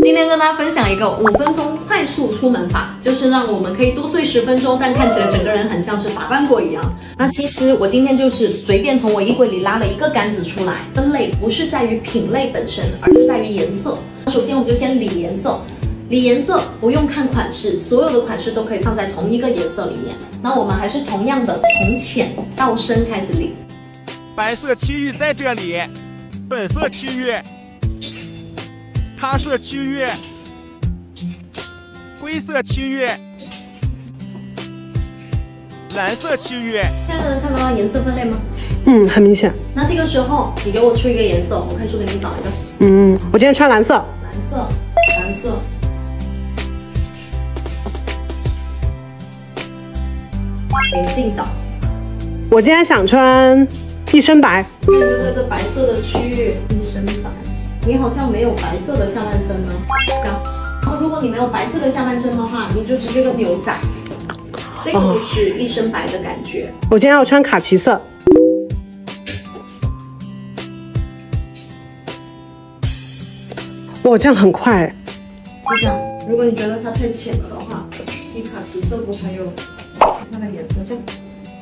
今天跟大家分享一个5分钟快速出门法，就是让我们可以多睡10分钟，但看起来整个人很像是打扮过一样。那其实我今天就是随便从我衣柜里拉了一个杆子出来，分类不是在于品类本身，而是在于颜色。首先我们就先理颜色，理颜色不用看款式，所有的款式都可以放在同一个颜色里面。那我们还是同样的从浅到深开始理。 白色区域在这里，粉色区域。 咖色区域、灰色区域、蓝色区域。 现在能看到颜色分类吗？ 很明显。 那这个时候你给我出一个颜色，我快速给你找一个。 我今天穿蓝色。 蓝色，蓝色。眼镜找。 我今天想穿一身白。 就在这白色的区域，一身白。 你好像没有白色的下半身呢，这样。然后如果你没有白色的下半身的话，你就直接个牛仔，这个就是一身白的感觉。 我今天要穿卡其色。哇，这样很快。 就这样。如果你觉得它太浅了的话，你卡其色不还有它的颜色这样，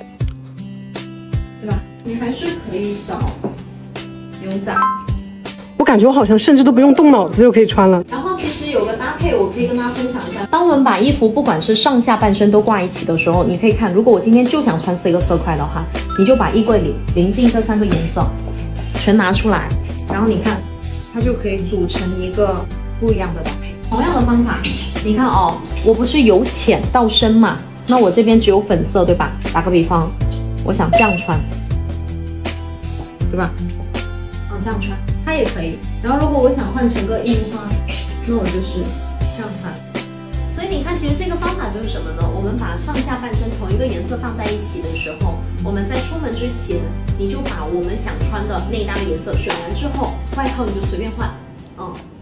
对吧？你还是可以找牛仔。 我感觉我好像甚至都不用动脑子就可以穿了。 然后其实有个搭配，我可以跟大家分享一下。当我们把衣服不管是上下半身都挂一起的时候，你可以看，如果我今天就想穿4个色块的话，你就把衣柜里临近这3个颜色全拿出来，然后你看，它就可以组成一个不一样的搭配。同样的方法，你看哦，我不是由浅到深嘛，那我这边只有粉色，对吧？打个比方，我想这样穿，对吧？这样穿。 它也可以，然后如果我想换成个印花，那我就是这样换。所以你看，其实这个方法就是什么呢？我们把上下半身同一个颜色放在一起的时候，我们在出门之前，你就把我们想穿的内搭的颜色选完之后，外套你就随便换，